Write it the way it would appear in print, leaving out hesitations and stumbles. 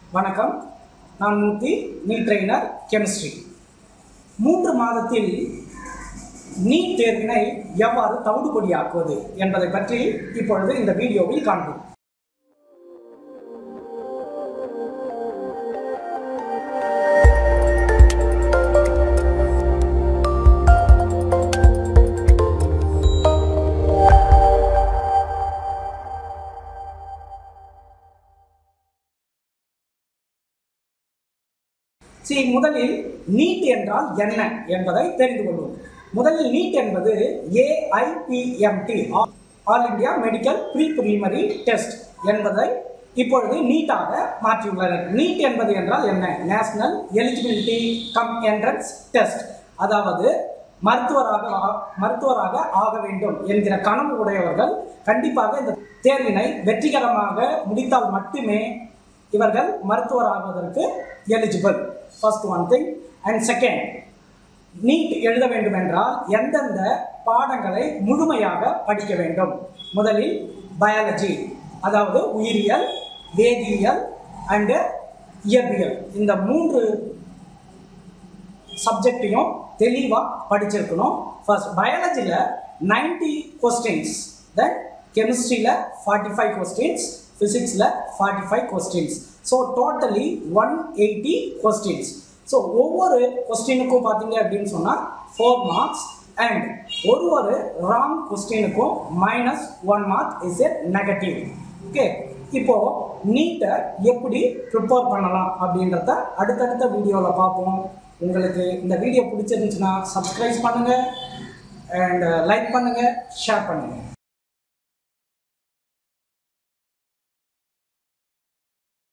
வணக்கம், நான் மூர்த்தி, NEET trainer chemistry. 3 மாதத்தில் நீட் தேர்வினை எவ்வாறு தவிடுபொடியாக்குவது என்பதை பற்றி இப்பொழுது இந்த வீடியோவில் காண்போம். முதலில் நீட் என்றால் என்ன என்பதை தெரிந்து கொள்வோம். முதலில் நீட் என்பது AIPMT, all India medical pre preliminary test என்பதை இப்பொழுது நீட்டாக மாற்றியுள்ளனர். நீட் என்பது என்றால் என்ன? National eligibility cum entrance test. அதாவது மருத்துவராக ஆக வேண்டும் என்கிற கனவு உடையவர்கள் கண்டிப்பாக இந்த தேர்வினை வெற்றிகரமாக முடித்தால் மட்டுமே இவர்கள் மருத்துவராகுவதற்கு eligible. First one thing. And second, NEET எழுத வேண்டும் என்றால் எந்தெந்த பாடங்களை முழுமையாக படிக்க வேண்டும்? முதலில் பயாலஜி, அதாவது உயிரியல், வேதியியல் அண்டு இயற்பியல், இந்த 3 சப்ஜெக்டையும் தெளிவாக படிச்சிருக்கணும். ஃபர்ஸ்ட் பயாலஜியில் 90 கொஸ்டின்ஸ், தென் கெமிஸ்ட்ரியில் 45 கொஸ்டின்ஸ், ஃபிசிக்ஸில் 45 questions. So totally 180 questions. So ஒவ்வொரு கொஸ்டினுக்கும் பார்த்தீங்க அப்படின்னு சொன்னால் 4 மார்க்ஸ் அண்ட் ஒரு ராங் கொஸ்டினுக்கும் -1 mark is a negative. Okay, இப்போது நீட்டை எப்படி ப்ரிப்பேர் பண்ணலாம் அப்படின்றத அடுத்தடுத்த வீடியோவில் பார்ப்போம். உங்களுக்கு இந்த வீடியோ பிடிச்சிருந்துச்சுன்னா சப்ஸ்கிரைப் பண்ணுங்கள் அண்ட் லைக் பண்ணுங்கள், ஷேர் பண்ணுங்கள்.